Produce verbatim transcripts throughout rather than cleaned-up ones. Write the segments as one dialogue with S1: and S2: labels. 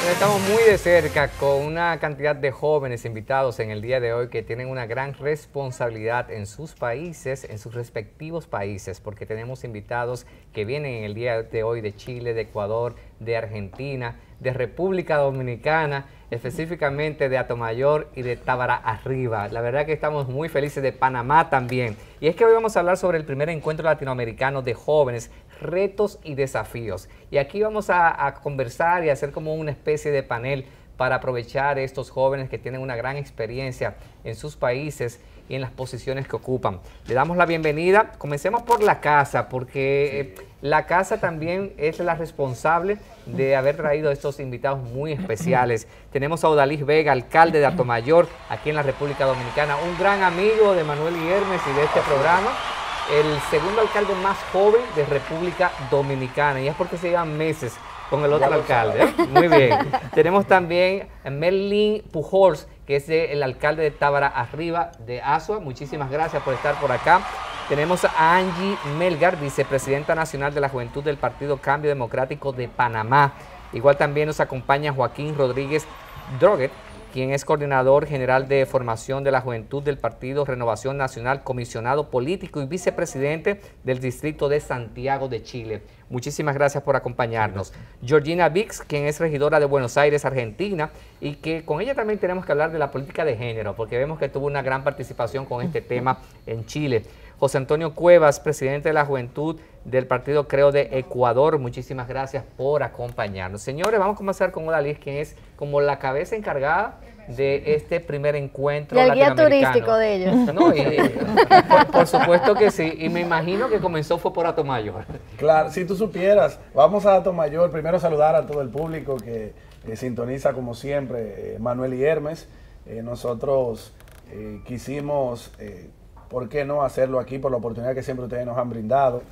S1: Bueno, estamos muy de cerca con una cantidad de jóvenes invitados en el día de hoy que tienen una gran responsabilidad en sus países, en sus respectivos países, porque tenemos invitados que vienen en el día de hoy de Chile, de Ecuador, de Argentina, de República Dominicana, específicamente de Atomayor y de Tábara Arriba. La verdad que estamos muy felices, de Panamá también. Y es que hoy vamos a hablar sobre el primer encuentro latinoamericano de jóvenes, retos y desafíos. Y aquí vamos a, a conversar y hacer como una especie de panel para aprovechar estos jóvenes que tienen una gran experiencia en sus países y en las posiciones que ocupan. Le damos la bienvenida. Comencemos por la casa, porque sí. La casa también es la responsable de haber traído a estos invitados muy especiales. Tenemos a Odalis Vega, alcalde de Atomayor, aquí en la República Dominicana, un gran amigo de Manuel y Hermes y de este programa. El segundo alcalde más joven de República Dominicana, y es porque se llevan meses con el otro alcalde, ¿eh? Muy bien. Tenemos también a Merlin Pujols, que es el alcalde de Tábara Arriba de Azua. Muchísimas gracias por estar por acá. Tenemos a Angie Melgar, vicepresidenta nacional de la Juventud del Partido Cambio Democrático de Panamá. Igual también nos acompaña Joaquín Rodríguez Droguet, quien es coordinador general de formación de la Juventud del Partido Renovación Nacional, comisionado político y vicepresidente del Distrito de Santiago de Chile. Muchísimas gracias por acompañarnos. Georgina Vix, quien es regidora de Buenos Aires, Argentina, y que con ella también tenemos que hablar de la política de género, porque vemos que tuvo una gran participación con este tema en Chile. José Antonio Cuevas, presidente de la Juventud del Partido Creo de Ecuador, muchísimas gracias por acompañarnos. Señores, vamos a comenzar con Odalis, quien es como la cabeza encargada de este primer encuentro
S2: y el guía
S1: latinoamericano.
S2: turístico de ellos.
S1: No, y, por, por supuesto que sí, y me imagino que comenzó fue por Atomayor.
S3: Claro, si tú supieras, vamos a Atomayor, primero saludar a todo el público que eh, sintoniza como siempre, eh, Manuel y Hermes. Eh, nosotros eh, quisimos... Eh, ¿por qué no hacerlo aquí por la oportunidad que siempre ustedes nos han brindado,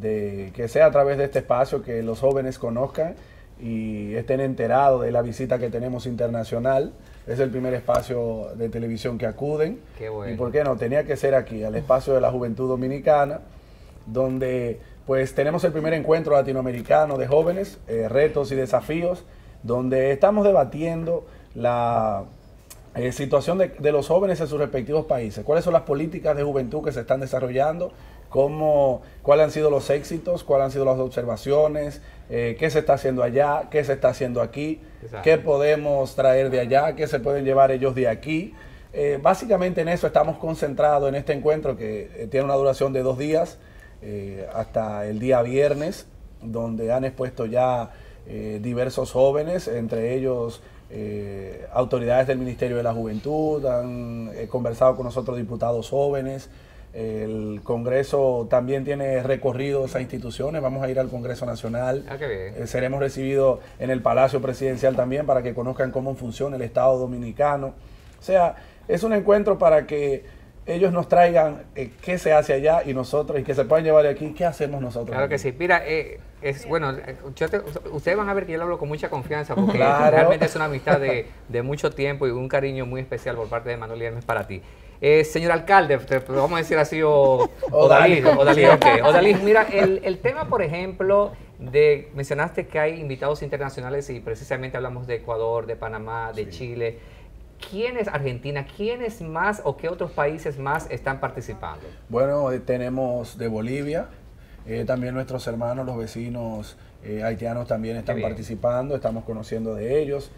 S3: de que sea a través de este espacio que los jóvenes conozcan y estén enterados de la visita que tenemos internacional? Es el primer espacio de televisión que acuden.
S1: Qué bueno.
S3: Y por qué no, tenía que ser aquí, al espacio de la Juventud Dominicana, donde pues tenemos el primer encuentro latinoamericano de jóvenes, eh, retos y desafíos, donde estamos debatiendo la... Eh, situación de, de los jóvenes en sus respectivos países. ¿Cuáles son las políticas de juventud que se están desarrollando? Cómo, ¿Cuáles han sido los éxitos? ¿Cuáles han sido las observaciones? Eh, ¿Qué se está haciendo allá? ¿Qué se está haciendo aquí? Exacto. ¿Qué podemos traer de allá? ¿Qué se pueden llevar ellos de aquí? Eh, básicamente en eso estamos concentrados en este encuentro que eh, tiene una duración de dos días, eh, hasta el día viernes, donde han expuesto ya eh, diversos jóvenes, entre ellos... Eh, autoridades del Ministerio de la Juventud, han eh, conversado con nosotros diputados jóvenes. El Congreso también tiene recorridos a instituciones, vamos a ir al Congreso Nacional.
S1: Ah, qué bien.
S3: Eh, seremos recibidos en el Palacio Presidencial también para que conozcan cómo funciona el Estado Dominicano. O sea, es un encuentro para que ellos nos traigan eh, qué se hace allá y nosotros, y que se puedan llevar de aquí, qué hacemos nosotros.
S1: Claro
S3: aquí.
S1: que sí. Mira, eh, es bueno, yo te, ustedes van a ver que yo lo hablo con mucha confianza, porque
S3: claro.
S1: realmente es una amistad de, de mucho tiempo y un cariño muy especial por parte de Manuel y Hermes para ti. Eh, señor alcalde, te, vamos a decir así, o Odalis, Odalis, okay. Odalis, mira, el, el tema, por ejemplo, de mencionaste que hay invitados internacionales y precisamente hablamos de Ecuador, de Panamá, de sí. Chile. ¿Quién es Argentina? ¿Quiénes más o qué otros países más están participando?
S3: Bueno, eh, tenemos de Bolivia, eh, también nuestros hermanos, los vecinos eh, haitianos también están participando, estamos conociendo de ellos.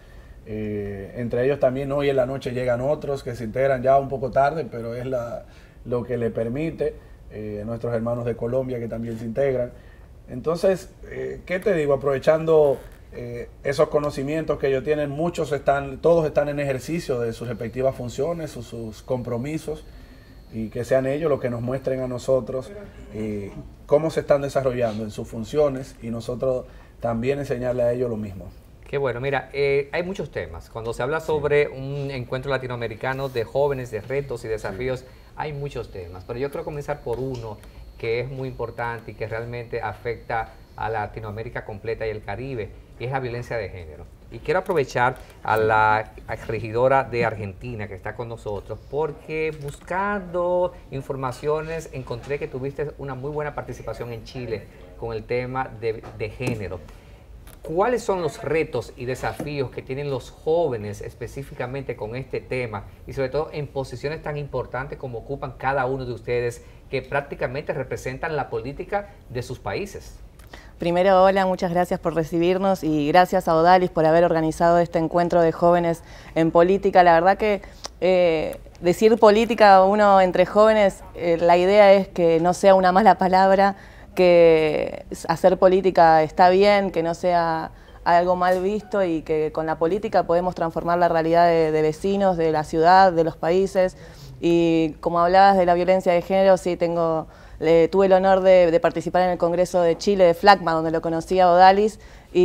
S3: Eh, entre ellos también hoy en la noche llegan otros que se integran ya un poco tarde, pero es la, lo que le permite, eh, nuestros hermanos de Colombia que también se integran. Entonces, eh, ¿qué te digo? Aprovechando... Eh, esos conocimientos que ellos tienen, muchos están, todos están en ejercicio de sus respectivas funciones, sus, sus compromisos, y que sean ellos los que nos muestren a nosotros eh, cómo se están desarrollando en sus funciones, y nosotros también enseñarle a ellos lo mismo.
S1: Qué bueno, mira, eh, hay muchos temas. Cuando se habla sobre sí. un encuentro latinoamericano de jóvenes, de retos y desafíos, sí. hay muchos temas, pero yo quiero comenzar por uno que es muy importante y que realmente afecta a Latinoamérica completa y el Caribe, y es la violencia de género. Y quiero aprovechar a la regidora de Argentina que está con nosotros, porque buscando informaciones encontré que tuviste una muy buena participación en Chile con el tema de, de género. ¿Cuáles son los retos y desafíos que tienen los jóvenes específicamente con este tema y sobre todo en posiciones tan importantes como ocupan cada uno de ustedes que prácticamente representan la política de sus países?
S2: Primero, hola, muchas gracias por recibirnos y gracias a Odalis por haber organizado este encuentro de jóvenes en política. La verdad que eh, decir política uno entre jóvenes, eh, la idea es que no sea una mala palabra, que hacer política está bien, que no sea algo mal visto y que con la política podemos transformar la realidad de, de vecinos, de la ciudad, de los países. Y como hablabas de la violencia de género, sí, tengo... Le, tuve el honor de, de participar en el Congreso de Chile de FLACMA, donde lo conocí a Odalis,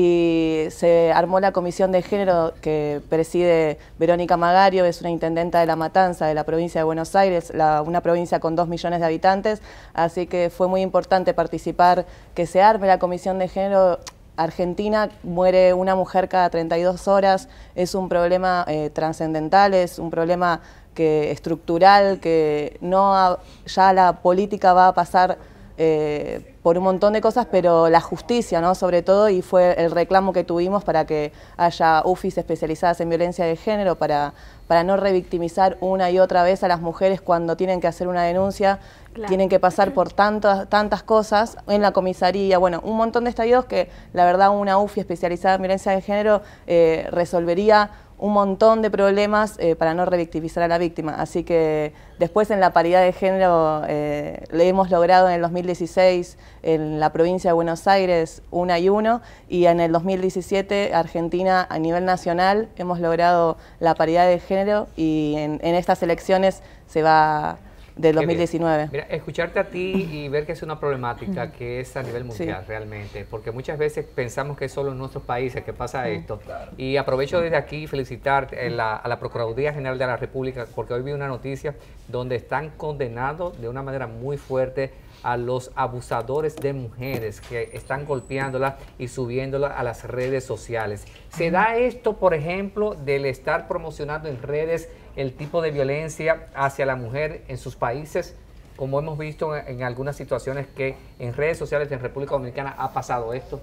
S2: y se armó la Comisión de Género que preside Verónica Magario, es una intendenta de La Matanza, de la provincia de Buenos Aires, la, una provincia con dos millones de habitantes, así que fue muy importante participar, que se arme la Comisión de Género. Argentina muere una mujer cada treinta y dos horas, es un problema eh, trascendental, es un problema que, estructural, que no ha, ya la política va a pasar eh, por un montón de cosas, pero la justicia, ¿no? Sobre todo, y fue el reclamo que tuvimos para que haya U F Is especializadas en violencia de género, para, para no revictimizar una y otra vez a las mujeres cuando tienen que hacer una denuncia. Claro. Tienen que pasar por tantas, tantas cosas en la comisaría, bueno, un montón de estadios que la verdad una U F I especializada en violencia de género eh, resolvería un montón de problemas eh, para no revictimizar a la víctima. Así que después en la paridad de género eh, le hemos logrado en el dos mil dieciséis en la provincia de Buenos Aires una y uno, y en el dos mil diecisiete Argentina a nivel nacional hemos logrado la paridad de género, y en, en estas elecciones se va... del dos mil diecinueve.
S1: Mira, escucharte a ti y ver que es una problemática que es a nivel mundial, sí, realmente, porque muchas veces pensamos que es solo en nuestros países que pasa sí, esto. Claro. Y aprovecho desde aquí felicitar a la, a la Procuraduría General de la República, porque hoy vi una noticia donde están condenando de una manera muy fuerte a los abusadores de mujeres que están golpeándolas y subiéndolas a las redes sociales. ¿Se da esto, por ejemplo, del estar promocionando en redes el tipo de violencia hacia la mujer en sus países, como hemos visto en, en algunas situaciones que en redes sociales en República Dominicana ha pasado esto?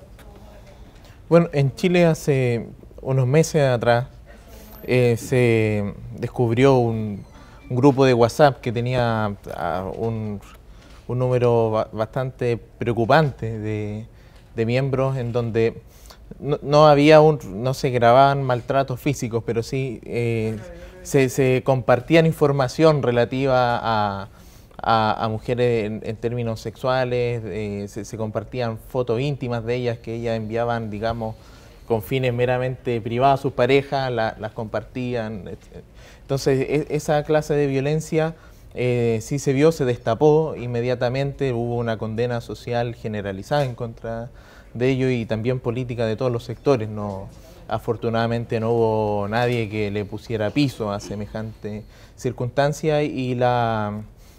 S4: Bueno, en Chile hace unos meses atrás eh, se descubrió un, un grupo de WhatsApp que tenía uh, un... un número bastante preocupante de, de miembros, en donde no, no había un, no se grababan maltratos físicos, pero sí eh, se, se compartían información relativa a, a, a mujeres en, en términos sexuales, eh, se, se compartían fotos íntimas de ellas que ellas enviaban, digamos, con fines meramente privados a sus parejas, la, las compartían. Entonces, e, esa clase de violencia Eh, sí se vio, se destapó inmediatamente, hubo una condena social generalizada en contra de ello y también política de todos los sectores. No, afortunadamente no hubo nadie que le pusiera piso a semejante circunstancia, y la,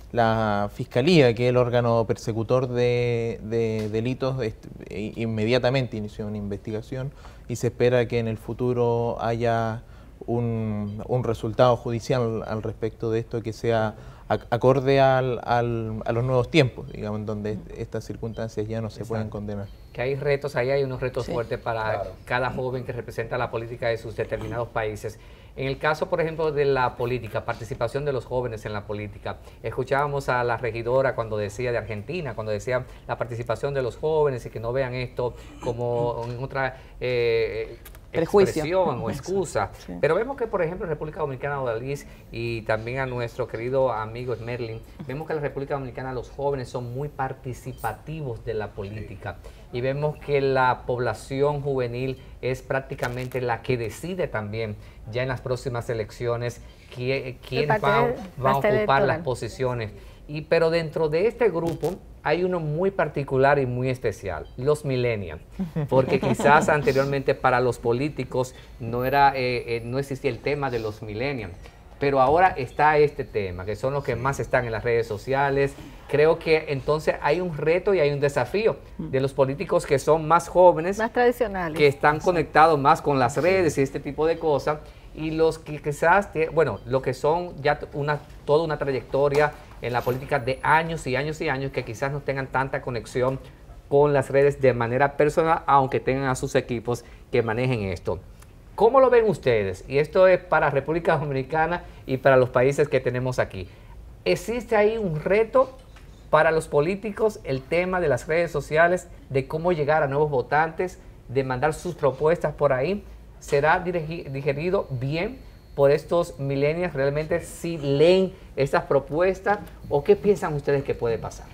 S4: la Fiscalía, que es el órgano persecutor de, de delitos, este, inmediatamente inició una investigación y se espera que en el futuro haya un, un resultado judicial al respecto de esto que sea acorde al, al, a los nuevos tiempos, digamos, en donde estas circunstancias ya no se Exacto. pueden condenar.
S1: Que hay retos, ahí hay unos retos sí. fuertes para
S3: claro.
S1: cada joven que representa la política de sus determinados países. En el caso, por ejemplo, de la política, participación de los jóvenes en la política, escuchábamos a la regidora cuando decía de Argentina, cuando decía la participación de los jóvenes y que no vean esto como en otra eh, expresión o excusa. Sí. Pero vemos que, por ejemplo, en República Dominicana, Odalis, y también a nuestro querido amigo Merlin, vemos que en la República Dominicana los jóvenes son muy participativos de la política. Sí. Y vemos que la población juvenil es prácticamente la que decide también ya en las próximas elecciones quién, quién va, va a ocupar las posiciones. Y, pero dentro de este grupo hay uno muy particular y muy especial, los millennials, porque quizás anteriormente para los políticos no, era, eh, eh, no existía el tema de los millennials, pero ahora está este tema, que son los que más están en las redes sociales. Creo que entonces hay un reto y hay un desafío de los políticos que son más jóvenes,
S5: más tradicionales,
S1: que están conectados más con las redes y este tipo de cosas, y los que quizás, bueno, lo que son ya una, toda una trayectoria en la política de años y años y años, que quizás no tengan tanta conexión con las redes de manera personal, aunque tengan a sus equipos que manejen esto. ¿Cómo lo ven ustedes? Y esto es para República Dominicana y para los países que tenemos aquí. ¿Existe ahí un reto para los políticos, el tema de las redes sociales, de cómo llegar a nuevos votantes, de mandar sus propuestas por ahí? ¿Será digerido bien por estos millennials? ¿Realmente sí leen estas propuestas? ¿O qué piensan ustedes que puede pasar?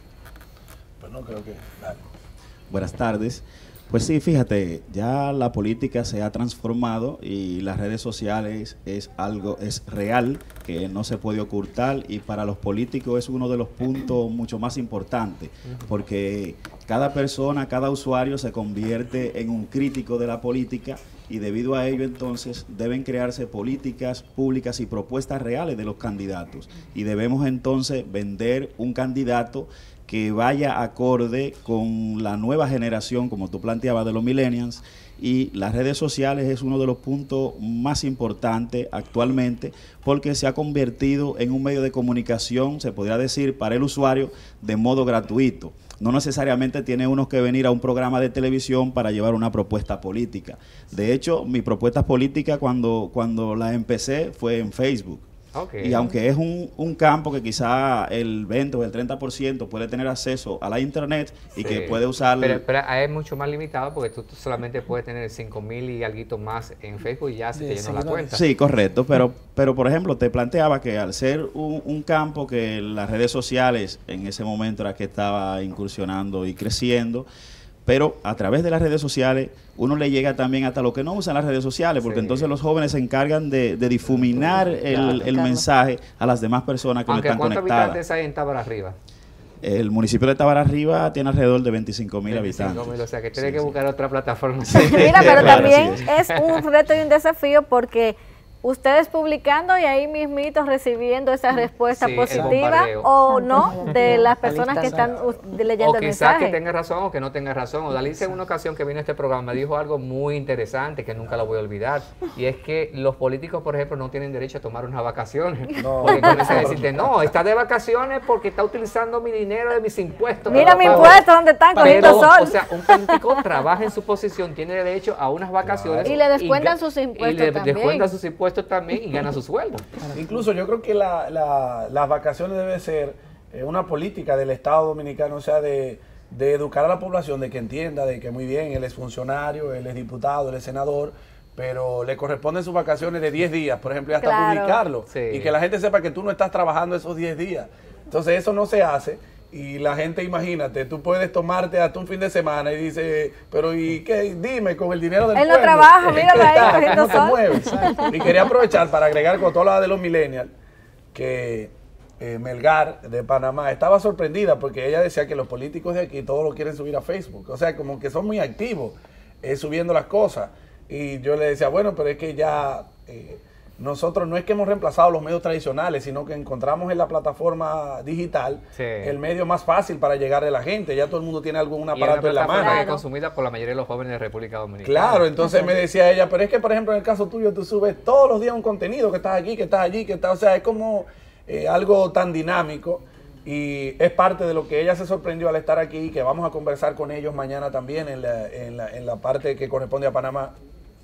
S3: Pues no creo que... Dale.
S5: Buenas tardes. Pues sí, fíjate, ya la política se ha transformado y las redes sociales es algo, es real, que no se puede ocultar, y para los políticos es uno de los puntos mucho más importantes, porque cada persona, cada usuario se convierte en un crítico de la política, y debido a ello entonces deben crearse políticas públicas y propuestas reales de los candidatos, y debemos entonces vender un candidato que vaya acorde con la nueva generación, como tú planteabas, de los millennials, y las redes sociales es uno de los puntos más importantes actualmente, porque se ha convertido en un medio de comunicación, se podría decir, para el usuario de modo gratuito. No necesariamente tiene uno que venir a un programa de televisión para llevar una propuesta política. De hecho, mi propuesta política cuando, cuando la empecé fue en Facebook. Okay. Y aunque es un, un campo que quizá el veinte o el treinta por ciento puede tener acceso a la internet y sí, que puede usar...
S1: Pero, pero es mucho más limitado, porque tú, tú solamente puedes tener cinco mil y algo más en Facebook y ya se te llenó la cuenta.
S5: Sí, correcto, pero, pero por ejemplo te planteaba que al ser un, un campo que las redes sociales en ese momento era que estaba incursionando y creciendo, pero a través de las redes sociales uno le llega también hasta lo que no usan las redes sociales, porque sí, entonces los jóvenes se encargan de, de difuminar el, claro, el mensaje a las demás personas que no están conectadas.
S1: ¿Cuántos habitantes hay en Tabararriba?
S5: El municipio de Tabararriba tiene alrededor de veinticinco mil habitantes.
S1: O sea que tiene sí, que buscar sí. otra plataforma.
S6: Sí. Mira, pero claro, también es. es un reto y un desafío, porque ustedes publicando y ahí mismitos recibiendo esa respuesta sí, positiva o no de las personas que están leyendo el mensaje.
S1: O quizás que tenga razón o que no tenga razón. Odalys, en una ocasión que vino a este programa, dijo algo muy interesante que nunca lo voy a olvidar, y es que los políticos, por ejemplo, no tienen derecho a tomar unas vacaciones. No. Porque comienzan a decirte, no, está de vacaciones porque está utilizando mi dinero de mis impuestos.
S6: Mira mis impuestos, ¿dónde están? Cogiendo sol.
S1: O sea, un político trabaja en su posición, tiene derecho a unas vacaciones.
S6: Y le descuentan y, sus impuestos
S1: y le
S6: también.
S1: descuentan sus impuestos también y gana su sueldo.
S3: Incluso yo creo que la, la, las vacaciones debe ser eh, una política del Estado Dominicano, o sea, de, de educar a la población, de que entienda de que muy bien, él es funcionario, él es diputado, él es senador, pero le corresponden sus vacaciones de diez días, por ejemplo, y hasta claro. publicarlo, sí. y que la gente sepa que tú no estás trabajando esos diez días. Entonces eso no se hace. Y la gente, imagínate, tú puedes tomarte hasta un fin de semana y dice, pero ¿y qué? Dime, con el dinero del
S6: Él
S3: pueblo.
S6: Él no trabaja, míralo ahí cogiendo
S3: sol. Mueves. Y quería aprovechar para agregar con toda la de los millennials, que eh, Melgar de Panamá estaba sorprendida porque ella decía que los políticos de aquí todos lo quieren subir a Facebook. O sea, como que son muy activos eh, subiendo las cosas. Y yo le decía, bueno, pero es que ya... Eh, nosotros no es que hemos reemplazado los medios tradicionales, sino que encontramos en la plataforma digital sí. el medio más fácil para llegar a la gente. Ya todo el mundo tiene algún aparato en la mano.
S1: Claro. Que es consumida por la mayoría de los jóvenes de República Dominicana.
S3: Claro, entonces me decía ella, pero es que por ejemplo en el caso tuyo tú subes todos los días un contenido, que estás aquí, que estás allí, que estás, o sea, es como eh, algo tan dinámico, y es parte de lo que ella se sorprendió al estar aquí, que vamos a conversar con ellos mañana también en la, en la, en la parte que corresponde a Panamá,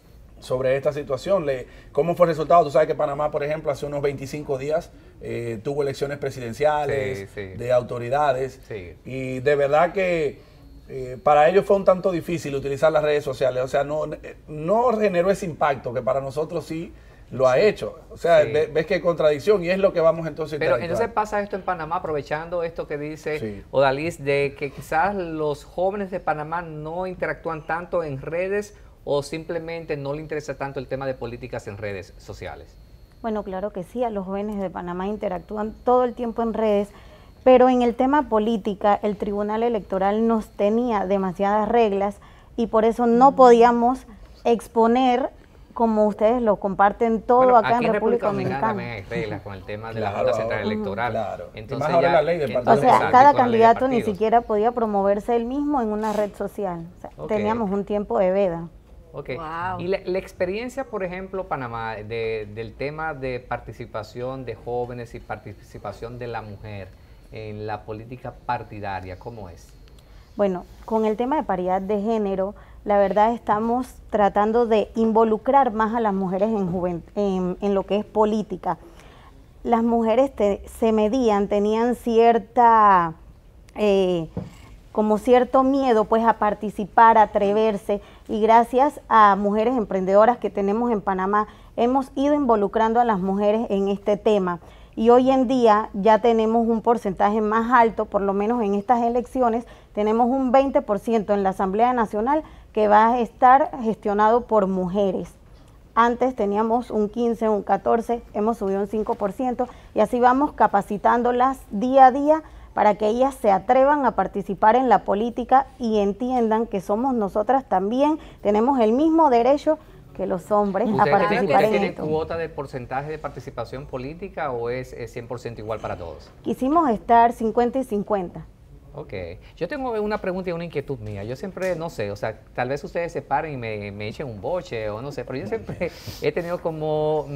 S3: sobre esta situación, le, cómo fue el resultado. Tú sabes que Panamá, por ejemplo, hace unos veinticinco días eh, tuvo elecciones presidenciales, sí, sí. de autoridades, sí. y de verdad que eh, para ellos fue un tanto difícil utilizar las redes sociales, o sea, no, no generó ese impacto que para nosotros sí lo ha sí. hecho. O sea, sí. ves, ves que contradicción, y es lo que vamos entonces a
S1: Pero entonces pasa esto en Panamá, aprovechando esto que dice sí. Odalys, de que quizás los jóvenes de Panamá no interactúan tanto en redes, o simplemente no le interesa tanto el tema de políticas en redes sociales.
S7: Bueno, claro que sí, a los jóvenes de Panamá interactúan todo el tiempo en redes, pero en el tema política, el Tribunal Electoral nos tenía demasiadas reglas y por eso no podíamos exponer, como ustedes lo comparten todo bueno, acá en República Dominicana.
S1: También hay reglas con el tema de claro, la Junta Central Electoral. Claro.
S3: Entonces ya, la ley del
S7: entonces, o sea, cada candidato ni siquiera podía promoverse él mismo en una red social. O sea, okay. Teníamos un tiempo de veda.
S1: Okay. Wow. Y la, la experiencia, por ejemplo, Panamá, de, del tema de participación de jóvenes y participación de la mujer en la política partidaria, ¿cómo es?
S7: Bueno, con el tema de paridad de género, la verdad estamos tratando de involucrar más a las mujeres en, juvent en, en lo que es política. Las mujeres te, se medían, tenían cierta, eh, como cierto miedo pues a participar, a atreverse, y gracias a mujeres emprendedoras que tenemos en Panamá, hemos ido involucrando a las mujeres en este tema. Y hoy en día ya tenemos un porcentaje más alto, por lo menos en estas elecciones, tenemos un veinte por ciento en la Asamblea Nacional que va a estar gestionado por mujeres. Antes teníamos un quince, un catorce, hemos subido un cinco por ciento y así vamos capacitándolas día a día para que ellas se atrevan a participar en la política y entiendan que somos nosotras también, tenemos el mismo derecho que los hombres a participar en
S1: ¿Tiene
S7: esto.
S1: cuota de porcentaje de participación política o es, es cien por ciento igual para todos?
S7: Quisimos estar cincuenta y cincuenta.
S1: Ok. Yo tengo una pregunta y una inquietud mía. Yo siempre, no sé, o sea, tal vez ustedes se paren y me, me echen un boche o no sé, pero yo siempre he tenido como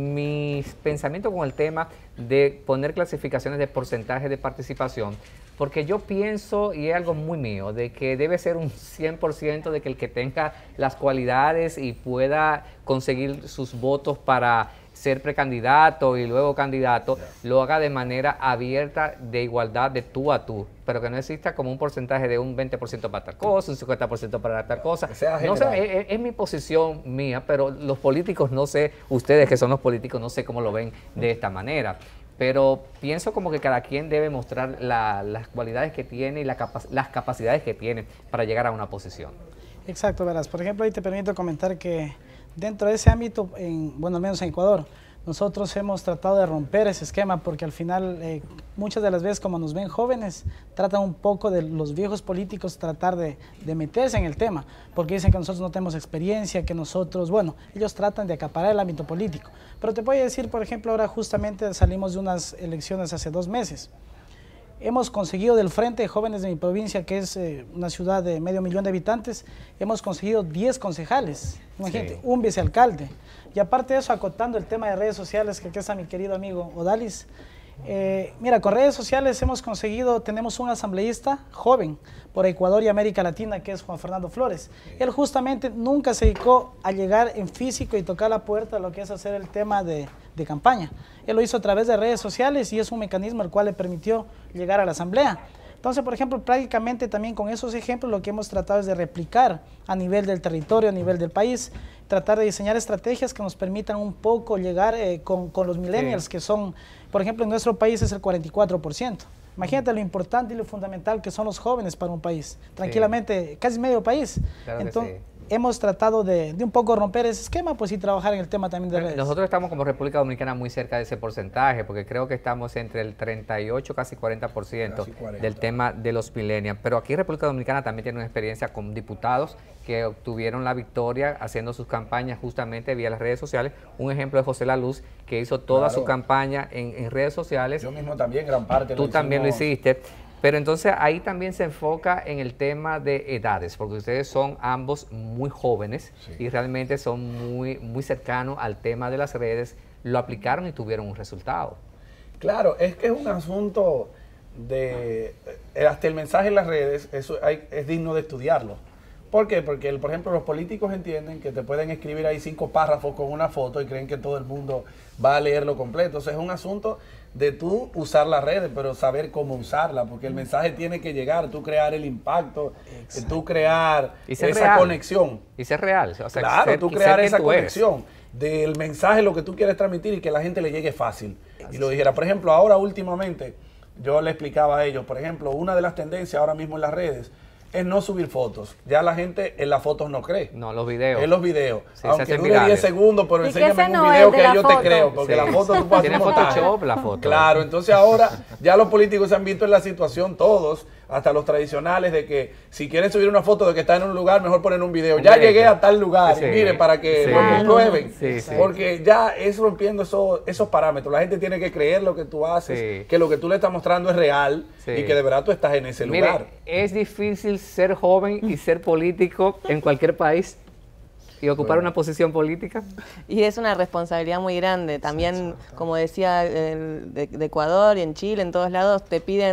S1: mis pensamientos con el tema de poner clasificaciones de porcentaje de participación, porque yo pienso, y es algo muy mío, de que debe ser un cien por ciento de que el que tenga las cualidades y pueda conseguir sus votos para ser precandidato y luego candidato, lo haga de manera abierta, de igualdad, de tú a tú, pero que no exista como un porcentaje de un veinte por ciento para tal cosa, un cincuenta por ciento para tal cosa. No sé, es, es mi posición mía, pero los políticos, no sé, ustedes que son los políticos, no sé cómo lo ven de esta manera. Pero pienso como que cada quien debe mostrar la, las cualidades que tiene y la capa las capacidades que tiene para llegar a una posición.
S8: Exacto, verás. Por ejemplo, ahí te permito comentar que dentro de ese ámbito, en, bueno, al menos en Ecuador, nosotros hemos tratado de romper ese esquema porque al final, eh, muchas de las veces como nos ven jóvenes, tratan un poco de los viejos políticos tratar de, de meterse en el tema, porque dicen que nosotros no tenemos experiencia, que nosotros, bueno, ellos tratan de acaparar el ámbito político. Pero te voy a decir, por ejemplo, ahora justamente salimos de unas elecciones hace dos meses. Hemos conseguido del Frente de Jóvenes de mi provincia, que es eh, una ciudad de medio millón de habitantes, hemos conseguido diez concejales, imagínate, sí. Un vicealcalde. Y aparte de eso, acotando el tema de redes sociales, que aquí está mi querido amigo Odalis, eh, mira, con redes sociales hemos conseguido, tenemos un asambleísta joven por Ecuador y América Latina, que es Juan Fernando Flores. Él justamente nunca se dedicó a llegar en físico y tocar la puerta de lo que es hacer el tema de, de campaña. Él lo hizo a través de redes sociales y es un mecanismo el cual le permitió llegar a la asamblea. Entonces, por ejemplo, prácticamente también con esos ejemplos lo que hemos tratado es de replicar a nivel del territorio, a nivel del país, tratar de diseñar estrategias que nos permitan un poco llegar eh, con, con los millennials, sí. Que son, por ejemplo, en nuestro país es el cuarenta y cuatro por ciento. Imagínate lo importante y lo fundamental que son los jóvenes para un país. Tranquilamente, sí. Casi medio país. Claro. Entonces, sí. Hemos tratado de, de un poco romper ese esquema, pues, y trabajar en el tema también de redes.
S1: Nosotros estamos como República Dominicana muy cerca de ese porcentaje, porque creo que estamos entre el treinta y ocho, casi cuarenta por ciento del tema de los millennials. Pero aquí República Dominicana también tiene una experiencia con diputados que obtuvieron la victoria haciendo sus campañas justamente vía las redes sociales. Un ejemplo de José La Luz, que hizo toda claro. su campaña en, en redes sociales.
S3: Yo mismo también, gran parte.
S1: Tú también lo hiciste. Pero entonces ahí también se enfoca en el tema de edades, porque ustedes son ambos muy jóvenes, sí. Y realmente son muy, muy cercanos al tema de las redes, lo aplicaron y tuvieron un resultado.
S3: Claro, es que es un asunto de, hasta el mensaje en las redes, eso hay, es digno de estudiarlo. ¿Por qué? Porque, el, por ejemplo, los políticos entienden que te pueden escribir ahí cinco párrafos con una foto y creen que todo el mundo va a leerlo completo. O sea, es un asunto de tú usar las redes, pero saber cómo usarla, porque el mensaje tiene que llegar, tú crear el impacto, exacto. Tú crear esa
S1: real.
S3: conexión.
S1: Y ser real. O sea,
S3: claro,
S1: ser,
S3: tú crear esa
S1: tú
S3: conexión
S1: eres.
S3: Del mensaje, lo que tú quieres transmitir y que la gente le llegue fácil. Así y lo dijera, por ejemplo, ahora últimamente, yo le explicaba a ellos, por ejemplo, una de las tendencias ahora mismo en las redes es no subir fotos. Ya la gente en las fotos no cree.
S1: No, los videos.
S3: En los videos.
S1: Sí,
S3: aunque dure diez segundos, pero enséñame un
S6: no
S3: video que
S6: yo
S3: foto? te creo. Porque sí. La foto tú puedes
S1: Tiene Photoshop la foto.
S3: Claro, entonces ahora ya los políticos se han visto en la situación todos, hasta los tradicionales, de que si quieren subir una foto de que está en un lugar, mejor poner un video. Ya llegué a tal lugar, sí. Y mire, para que
S1: sí.
S3: lo comprueben.
S1: Sí, sí.
S3: Porque ya es rompiendo eso, esos parámetros. La gente tiene que creer lo que tú haces, sí. Que lo que tú le estás mostrando es real, sí. Y que de verdad tú estás en ese
S1: mire,
S3: lugar.
S1: Es difícil ser joven y ser político en cualquier país y ocupar bueno. Una posición política.
S2: Y es una responsabilidad muy grande. También, como decía, el, de, de Ecuador y en Chile, en todos lados, te piden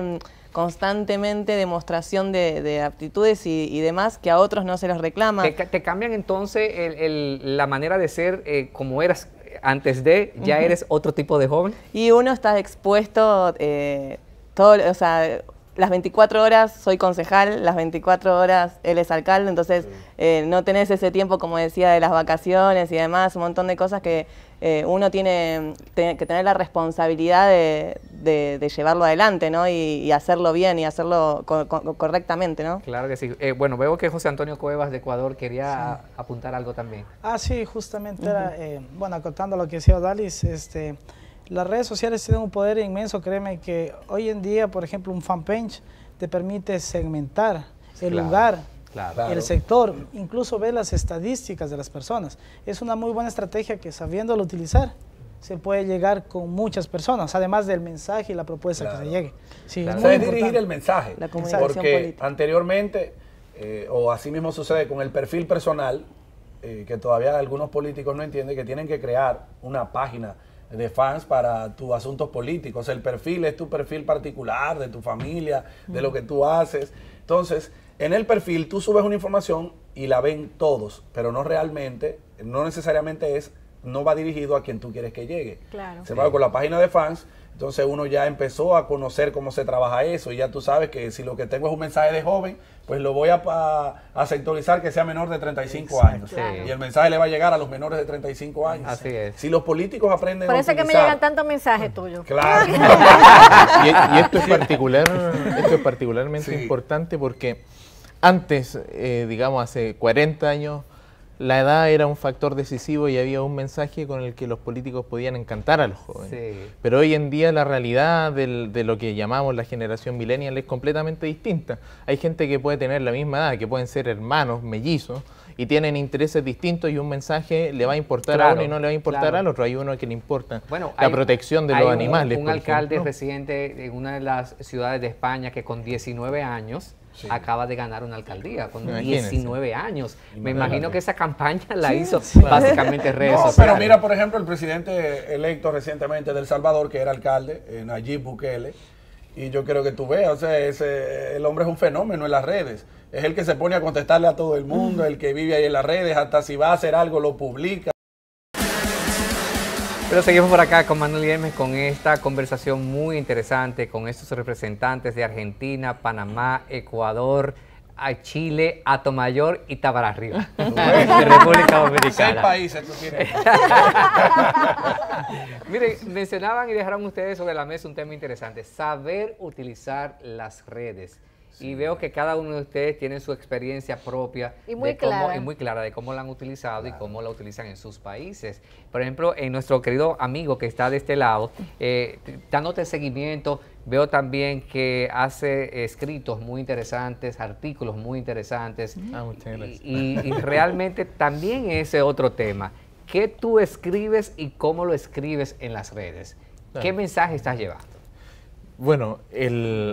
S2: constantemente demostración de, de aptitudes y, y demás que a otros no se les reclama.
S1: ¿Te, te cambian entonces el, el, la manera de ser eh, como eras antes de, ya uh-huh. eres otro tipo de joven?
S2: Y uno está expuesto, eh, todo, o sea, las veinticuatro horas soy concejal, las veinticuatro horas él es alcalde, entonces sí. eh, no tenés ese tiempo, como decía, de las vacaciones y demás, un montón de cosas que eh, uno tiene te, que tener la responsabilidad de, de, de llevarlo adelante, ¿no? Y, y hacerlo bien y hacerlo co co correctamente, ¿no?
S1: Claro que sí. Eh, bueno, veo que José Antonio Cuevas de Ecuador quería sí. apuntar algo también.
S8: Ah, sí, justamente uh-huh. era, eh, bueno, acotando lo que decía Odalis, este... las redes sociales tienen un poder inmenso, créeme que hoy en día, por ejemplo, un fanpage te permite segmentar el claro, lugar, claro. el sector, incluso ver las estadísticas de las personas. Es una muy buena estrategia que sabiéndolo utilizar, se puede llegar con muchas personas, además del mensaje y la propuesta claro. que se llegue. Sí,
S3: claro. es muy o sea, es dirigir el mensaje, la comunicación porque política. Anteriormente, eh, o así mismo sucede con el perfil personal, eh, que todavía algunos políticos no entienden que tienen que crear una página de fans para tus asuntos políticos. El perfil es tu perfil particular, de tu familia, de lo que tú haces. Entonces, en el perfil tú subes una información y la ven todos, pero no realmente, no necesariamente es, no va dirigido a quien tú quieres que llegue. Claro. Se va con la página de fans, entonces uno ya empezó a conocer cómo se trabaja eso y ya tú sabes que si lo que tengo es un mensaje de joven, pues lo voy a, a, a sectorizar que sea menor de treinta y cinco Exacto. años. Sí. Y el mensaje le va a llegar a los menores de treinta y cinco años.
S1: Así es.
S3: Si los políticos aprenden
S6: Por eso
S3: a utilizar,
S6: que me llegan tantos mensajes tuyos.
S3: Claro.
S4: y, y esto es particular, esto es particularmente sí. importante porque antes, eh, digamos hace cuarenta años, la edad era un factor decisivo y había un mensaje con el que los políticos podían encantar a los jóvenes. Sí. Pero hoy en día la realidad del, de lo que llamamos la generación millennial es completamente distinta. Hay gente que puede tener la misma edad, que pueden ser hermanos, mellizos, y tienen intereses distintos y un mensaje le va a importar claro, a uno y no le va a importar claro. al otro. Hay uno que le importa bueno, la hay, protección de los un, animales.
S1: Un alcalde ejemplo. reciente en una de las ciudades de España que con diecinueve años Sí. acaba de ganar una alcaldía con Imagínense. diecinueve años. Me imagino que esa campaña la sí, hizo sí. básicamente redes no, sociales.
S3: Pero mira, por ejemplo, el presidente electo recientemente de El Salvador, que era alcalde, eh, Nayib Bukele, y yo quiero que tú veas, o sea, ese, el hombre es un fenómeno en las redes. Es el que se pone a contestarle a todo el mundo, el que vive ahí en las redes, hasta si va a hacer algo lo publica.
S1: Pero seguimos por acá con Manuel Yemes con esta conversación muy interesante con estos representantes de Argentina, Panamá, Ecuador, a Chile, Atomayor y Tabararriba, de República Dominicana.
S3: Seis países tú tienes.
S1: Miren, mencionaban y dejaron ustedes sobre la mesa un tema interesante, saber utilizar las redes. Y veo que cada uno de ustedes tiene su experiencia propia
S6: y muy,
S1: de cómo,
S6: clara.
S1: Y muy clara de cómo la han utilizado claro. y cómo la utilizan en sus países. Por ejemplo, en nuestro querido amigo que está de este lado, eh, dándote seguimiento, veo también que hace escritos muy interesantes, artículos muy interesantes.
S4: Ah, muchas gracias.
S1: Y, y, y realmente también ese otro tema. ¿Qué tú escribes y cómo lo escribes en las redes? Claro. ¿Qué mensaje estás llevando?
S4: Bueno, el...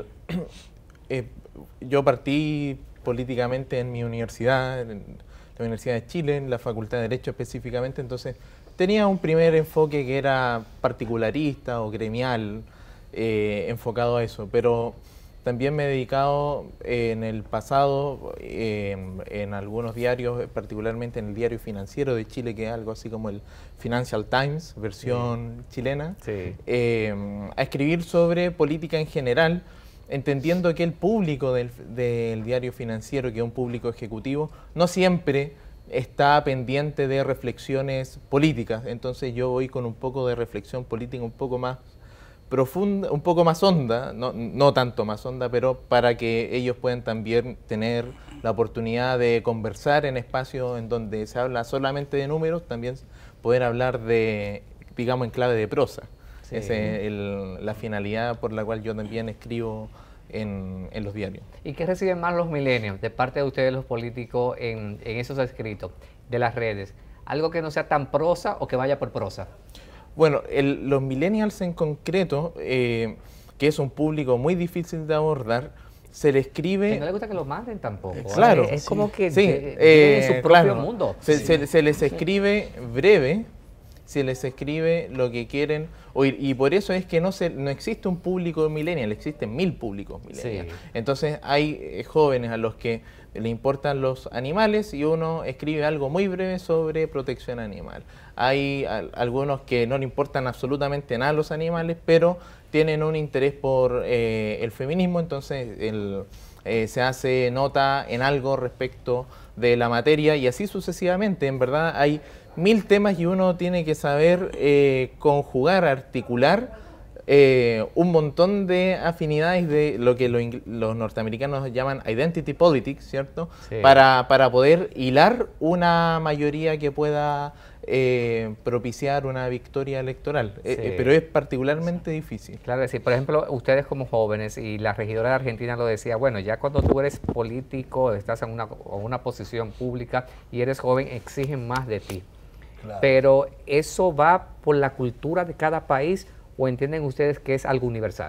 S4: Eh, yo partí políticamente en mi universidad, en la Universidad de Chile, en la Facultad de Derecho específicamente, entonces tenía un primer enfoque que era particularista o gremial, eh, enfocado a eso, pero también me he dedicado eh, en el pasado, eh, en algunos diarios, particularmente en el Diario Financiero de Chile, que es algo así como el Financial Times, versión sí. chilena, sí. Eh, a escribir sobre política en general, entendiendo que el público del, del diario financiero, que es un público ejecutivo, no siempre está pendiente de reflexiones políticas. Entonces yo voy con un poco de reflexión política un poco más profunda, un poco más honda, no, no tanto más honda, pero para que ellos puedan también tener la oportunidad de conversar en espacios en donde se habla solamente de números, también poder hablar de, digamos, en clave de prosa. Sí. Esa es el, la finalidad por la cual yo también escribo en, en los diarios.
S1: ¿Y qué reciben más los millennials de parte de ustedes los políticos en, en esos escritos de las redes? ¿Algo que no sea tan prosa o que vaya por prosa?
S4: Bueno, el, los millennials en concreto, eh, que es un público muy difícil de abordar, se le escribe...
S1: Que no le gusta que lo manden tampoco.
S4: Claro.
S1: Es, es como que
S4: sí,
S1: de,
S4: eh,
S1: en su propio
S4: claro.
S1: mundo.
S4: Se,
S1: sí.
S4: se, se les escribe breve, se les escribe lo que quieren oír. Y por eso es que no, se, no existe un público millennial, existen mil públicos millennial. Sí. Entonces hay eh, jóvenes a los que le importan los animales y uno escribe algo muy breve sobre protección animal. Hay a, algunos que no le importan absolutamente nada a los animales, pero tienen un interés por eh, el feminismo, entonces el, eh, se hace nota en algo respecto de la materia y así sucesivamente. En verdad hay mil temas y uno tiene que saber eh, conjugar, articular Eh, un montón de afinidades de lo que lo los norteamericanos llaman identity politics, ¿cierto? Sí. Para, para poder hilar una mayoría que pueda eh, propiciar una victoria electoral. Sí. Eh, pero es particularmente difícil.
S1: Claro que sí. Por ejemplo, ustedes como jóvenes, y la regidora de Argentina lo decía, bueno, ya cuando tú eres político, estás en una, una posición pública y eres joven, exigen más de ti. Claro. Pero eso va por la cultura de cada país, ¿o entienden ustedes que es algo universal?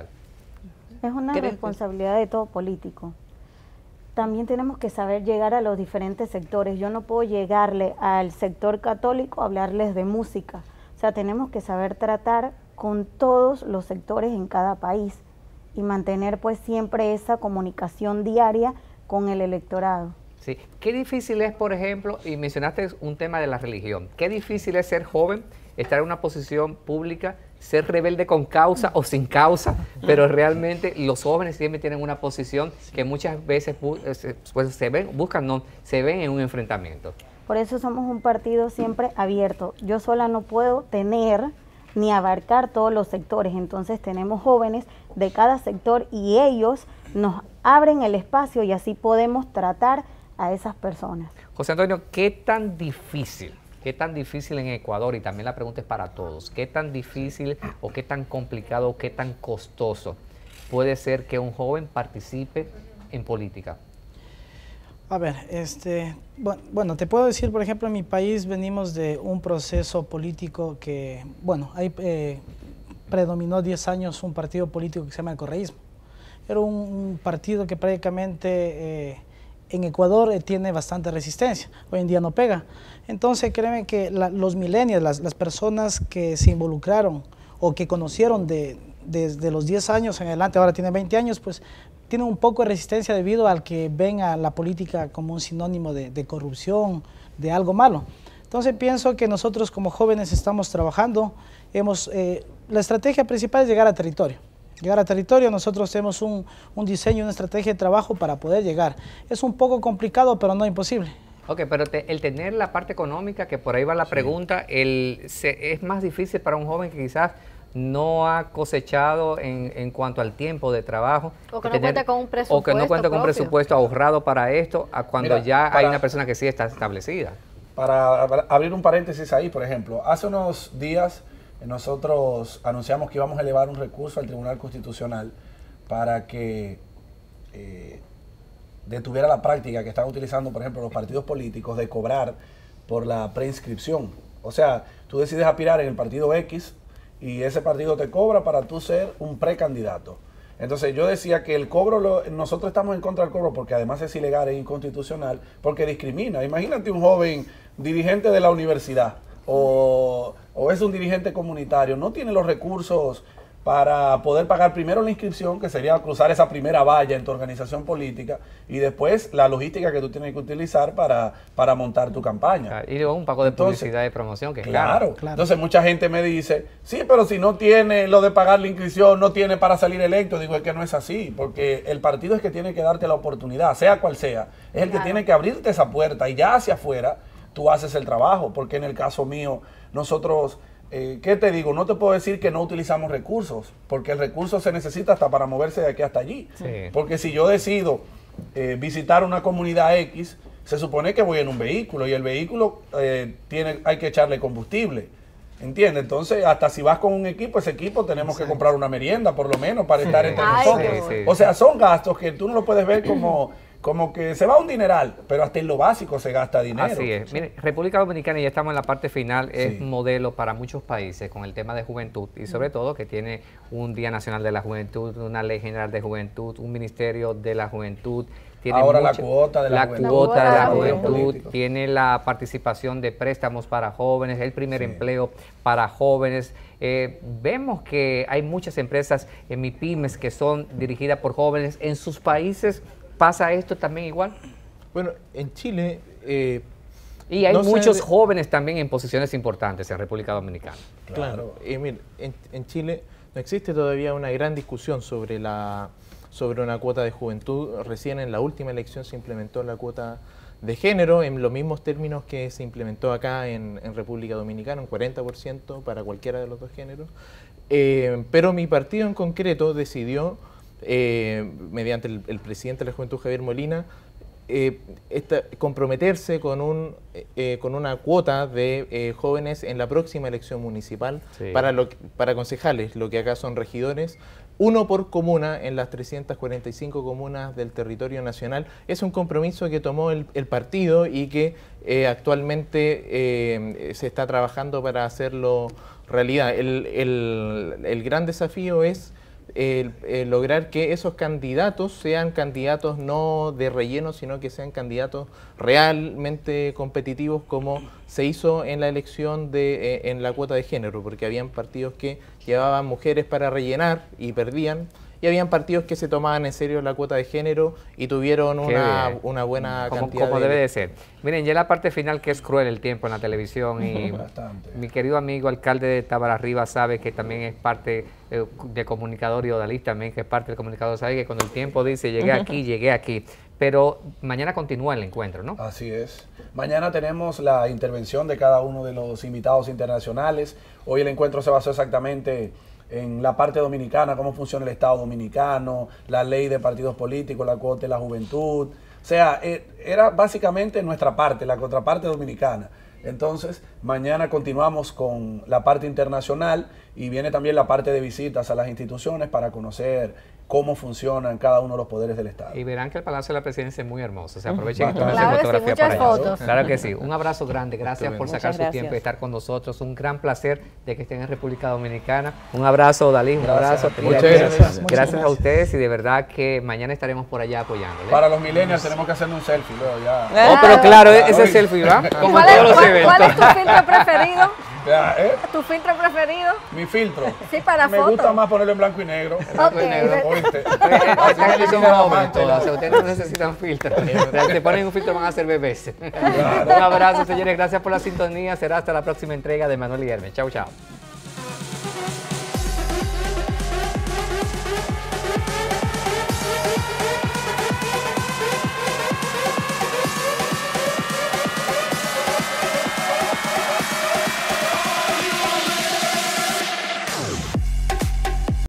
S7: Es una responsabilidad de todo político. También tenemos que saber llegar a los diferentes sectores. Yo no puedo llegarle al sector católico a hablarles de música. O sea, tenemos que saber tratar con todos los sectores en cada país y mantener pues siempre esa comunicación diaria con el electorado.
S1: Sí. Qué difícil es, por ejemplo, y mencionaste un tema de la religión, qué difícil es ser joven, estar en una posición pública, ser rebelde con causa o sin causa, pero realmente los jóvenes siempre tienen una posición que muchas veces pues, se ven, buscan, no, se ven en un enfrentamiento.
S7: Por eso somos un partido siempre abierto. Yo sola no puedo tener ni abarcar todos los sectores, entonces tenemos jóvenes de cada sector y ellos nos abren el espacio y así podemos tratar a esas personas.
S1: José Antonio, ¿qué tan difícil? ¿Qué tan difícil en Ecuador? Y también la pregunta es para todos. ¿Qué tan difícil o qué tan complicado o qué tan costoso puede ser que un joven participe en política?
S8: A ver, este, bueno, te puedo decir, por ejemplo, en mi país venimos de un proceso político que, bueno, ahí eh, predominó diez años un partido político que se llama el correísmo. Era un, un partido que prácticamente eh, en Ecuador eh, tiene bastante resistencia, hoy en día no pega. Entonces, créeme que la, los millennials, las, las personas que se involucraron o que conocieron de, desde los diez años en adelante, ahora tienen veinte años, pues tienen un poco de resistencia debido al que ven a la política como un sinónimo de, de corrupción, de algo malo. Entonces, pienso que nosotros como jóvenes estamos trabajando, hemos, eh, la estrategia principal es llegar a territorio. Llegar a territorio, nosotros tenemos un, un diseño, una estrategia de trabajo para poder llegar. Es un poco complicado, pero no imposible.
S1: Ok, pero te, el tener la parte económica, que por ahí va la sí. pregunta, el, se, es más difícil para un joven que quizás no ha cosechado en, en cuanto al tiempo de trabajo.
S6: O que no tener, cuenta con un presupuesto
S1: O que no cuenta con
S6: propio.
S1: un presupuesto ahorrado para esto, a cuando Mira, ya para, hay una persona que sí está establecida.
S3: Para, para abrir un paréntesis ahí, por ejemplo, hace unos días nosotros anunciamos que íbamos a elevar un recurso al Tribunal Constitucional para que eh, detuviera la práctica que están utilizando, por ejemplo, los partidos políticos de cobrar por la preinscripción. O sea, tú decides aspirar en el partido X y ese partido te cobra para tú ser un precandidato. Entonces yo decía que el cobro, lo, nosotros estamos en contra del cobro porque además es ilegal, es inconstitucional, porque discrimina. Imagínate un joven dirigente de la universidad o, o es un dirigente comunitario, no tiene los recursos para poder pagar primero la inscripción, que sería cruzar esa primera valla en tu organización política, y después la logística que tú tienes que utilizar para, para montar tu campaña.
S1: Y luego un poco de Entonces, publicidad y promoción, que es
S3: claro,
S1: claro.
S3: Entonces mucha gente me dice, sí, pero si no tiene lo de pagar la inscripción, no tiene para salir electo. Digo, es que no es así, porque el partido es que tiene que darte la oportunidad, sea cual sea. Es el claro. que tiene que abrirte esa puerta y ya hacia afuera tú haces el trabajo, porque en el caso mío, nosotros... Eh, ¿Qué te digo? No te puedo decir que no utilizamos recursos, porque el recurso se necesita hasta para moverse de aquí hasta allí. Sí. Porque si yo decido eh, visitar una comunidad X, se supone que voy en un vehículo y el vehículo eh, tiene, hay que echarle combustible. ¿Entiendes? Entonces, hasta si vas con un equipo, ese equipo tenemos Exacto. que comprar una merienda, por lo menos, para sí. estar entre Ay, nosotros. Sí, sí. O sea, son gastos que tú no lo puedes ver como... Como que se va un dineral, pero hasta en lo básico se gasta dinero.
S1: Así es. Mire, República Dominicana, y ya estamos en la parte final, es sí. modelo para muchos países con el tema de juventud y sobre todo que tiene un Día Nacional de la Juventud, una Ley General de Juventud, un Ministerio de la Juventud, tiene
S3: ahora
S1: mucha,
S3: la cuota de la,
S1: la
S3: juventud,
S1: cuota de la juventud,
S3: político.
S1: tiene la participación de préstamos para jóvenes, el primer sí. empleo para jóvenes. Eh, vemos que hay muchas empresas en MIPYMES que son dirigidas por jóvenes. ¿En sus países pasa esto también igual?
S4: Bueno, en Chile... Eh,
S1: y hay
S4: no
S1: muchos
S4: de...
S1: jóvenes también en posiciones importantes en República Dominicana.
S4: Claro, eh, mire, en, en Chile no existe todavía una gran discusión sobre, la, sobre una cuota de juventud. Recién en la última elección se implementó la cuota de género en los mismos términos que se implementó acá en, en República Dominicana, un cuarenta por ciento para cualquiera de los dos géneros. Eh, pero mi partido en concreto decidió, eh, mediante el, el presidente de la Juventud, Javier Molina, Eh, esta, comprometerse con, un, eh, con una cuota de eh, jóvenes en la próxima elección municipal sí. para, lo, para concejales, lo que acá son regidores, uno por comuna en las trescientas cuarenta y cinco comunas del territorio nacional. Es un compromiso que tomó el, el partido y que eh, actualmente eh, se está trabajando para hacerlo realidad. El, el, el gran desafío es El, el lograr que esos candidatos sean candidatos no de relleno, sino que sean candidatos realmente competitivos, como se hizo en la elección de eh, en la cuota de género, porque habían partidos que llevaban mujeres para rellenar y perdían, y habían partidos que se tomaban en serio la cuota de género y tuvieron una, una buena
S1: como,
S4: cantidad
S1: como
S4: de...
S1: debe de ser. Miren, ya la parte final, que es cruel el tiempo en la televisión, y Bastante. mi querido amigo alcalde de Tabararriba sabe que también es parte eh, de comunicador, y Odalis también, que es parte del comunicador, sabe que cuando el tiempo dice llegué aquí, llegué aquí. Pero mañana continúa el encuentro, ¿no?
S3: Así es. Mañana tenemos la intervención de cada uno de los invitados internacionales. Hoy el encuentro se basó exactamente en la parte dominicana, cómo funciona el Estado dominicano, la ley de partidos políticos, la cuota de la juventud. O sea, era básicamente nuestra parte, la contraparte dominicana. Entonces, mañana continuamos con la parte internacional y viene también la parte de visitas a las instituciones para conocer cómo funcionan cada uno de los poderes del Estado.
S1: Y verán que el Palacio de la Presidencia es muy hermoso. O sea, aprovechen
S6: claro,
S1: y tomen fotografía
S6: sí,
S1: para
S6: fotos.
S1: allá. Claro que sí. Un abrazo grande. Gracias por sacar su tiempo y estar con nosotros. Un gran placer de que estén en República Dominicana. Un abrazo, Dalí. Un abrazo.
S3: Muchas gracias.
S1: Gracias. Gracias a ustedes, y de verdad que mañana estaremos por allá apoyándoles.
S3: Para los millennials tenemos que hacer un selfie luego ya.
S1: Oh, pero claro, ese selfie va. Como
S6: ¿Cuál,
S1: todos los
S6: cuál,
S1: eventos.
S6: ¿Cuál es tu filtro preferido?
S3: Ya, ¿eh?
S6: ¿Tu filtro preferido?
S3: Mi filtro.
S6: Sí, para
S3: Me
S6: fotos.
S3: gusta más ponerlo en blanco y negro.
S6: Okay.
S3: En negro. ¿Oíste?
S1: Ustedes son jóvenes todas, ustedes no necesitan filtro. Si te ponen un filtro van a ser bebés. Claro. Un abrazo, señores, gracias por la sintonía. Será hasta la próxima entrega de Manuel y Hermes. Chau, chao.